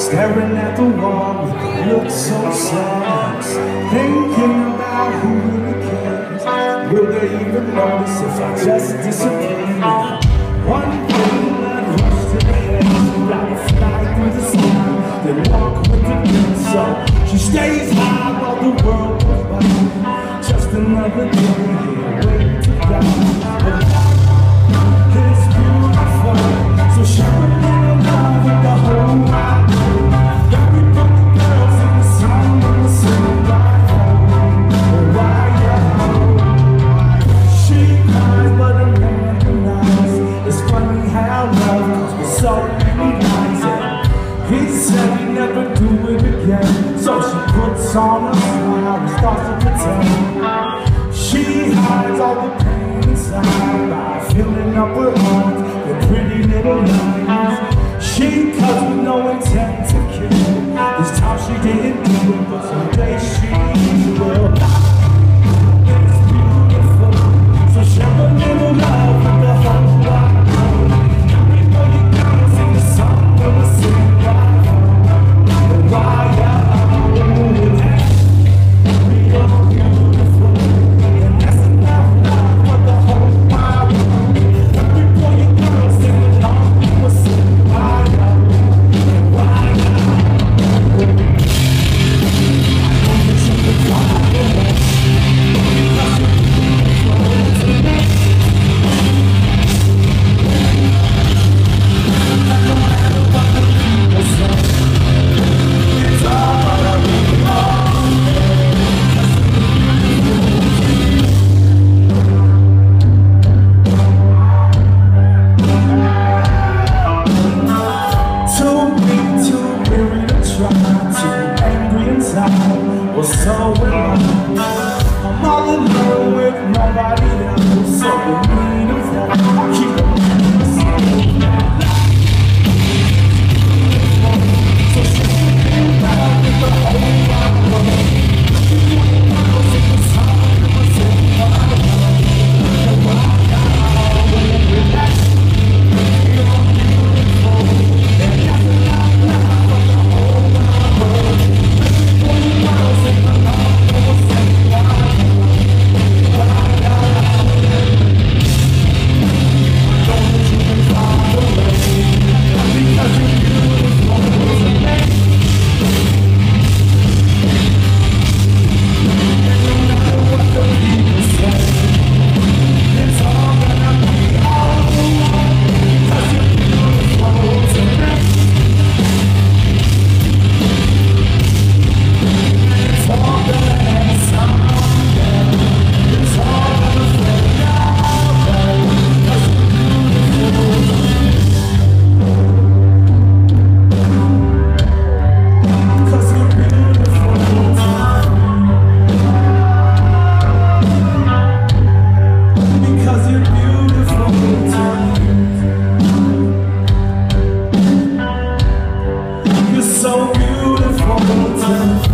staring at the wall with a look so sad, thinking about who really cares. Will they even notice if I just disappear? One thing that rush to the head, gotta fly through the sky, then walk with the wind. So she stays high while the world goes by. Just another day here, waiting to die. But life is beautiful, so show it in love with the whole wide world. Every bunch of girls in the sun and the sun right home. She cries, but a man denies. It's funny how love comes with so many lies. He said he'd never do it again, so she puts on a smile and starts to pretend. She hides all the pain inside by filling up her arms with pretty little lines. She cuts with no intent to kill. This time she didn't do it, but someday she will. It's beautiful, so share a little love with the whole wide world. Everybody comes in the sun when we sing right home. And why we are beautiful, and that's enough love for the whole wide world. Every boy and girl sing along when we sing right home. And why I know that you can fly away, because you're beautiful to me. No matter what the people say, it's all gonna be okay. Too weak, too weary to try, too angry inside, well so am I. I'm all alone with nobody else, so in need of that, keep it moving. So she can ride with the whole wide world. She goes in the sun and the sun right home. And why relax, you're beautiful, and that's enough love for the whole wide world. Every girls in the love and the sun right home. Know that you can fly away, because you're beautiful to me. And no matter what the people say, it's all gonna be alright, because you're beautiful to me. It's all gonna end someday. It's all gonna fade away, because you're beautiful to me. Because you're beautiful to me. Because you're beautiful to me. You're so beautiful to me.